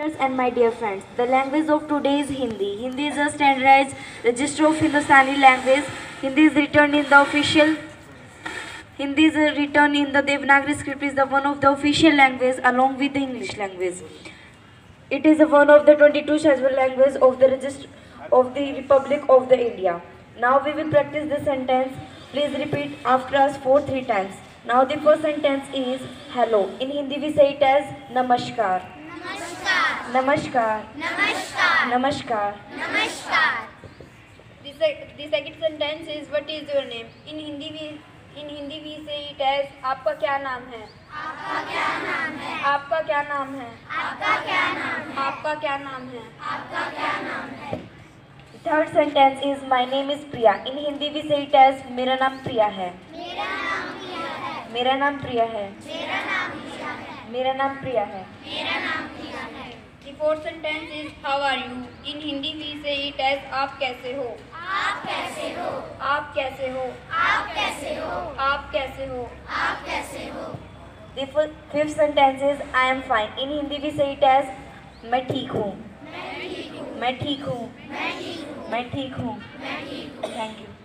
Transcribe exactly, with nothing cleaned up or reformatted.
And my dear friends, the language of today is Hindi. Hindi is a standardized register of Hindustani language. Hindi is written in the official. Hindi is written in the Devanagari script is the one of the official language along with the English language. It is one of the twenty-two scheduled languages of the register of the Republic of the India. Now we will practice the sentence. Please repeat after us four three times. Now the first sentence is hello. In Hindi we say it as namaskar. नमस्कार Namaskar. नमस्कार Namaskar. नमस्कार The, sec- the second sentence is what is your name? In Hindi we in Hindi we say it as आपका क्या नाम है? आपका क्या नाम है आपका क्या नाम है? आपका क्या नाम है आपका क्या नाम है? आपका क्या नाम है Third sentence is my name is Priya. In Hindi we say it as मेरा नाम प्रिया है. मेरा नाम प्रिया है मेरा नाम प्रिया है. मेरा नाम प्रिया है मेरा नाम प्रिया है. मेरा नाम प्रिया है The fourth sentence is how are you? In Hindi we say it as आप कैसे हो? आप कैसे हो आप कैसे हो? आप कैसे हो आप कैसे हो? आप कैसे हो The fifth fifth sentence is I am fine. In Hindi we say it as मैं ठीक हूँ. मैं ठीक हूँ मैं ठीक हूँ. मैं ठीक हूँ मैं ठीक हूँ. मैं ठीक हूँ Thank you.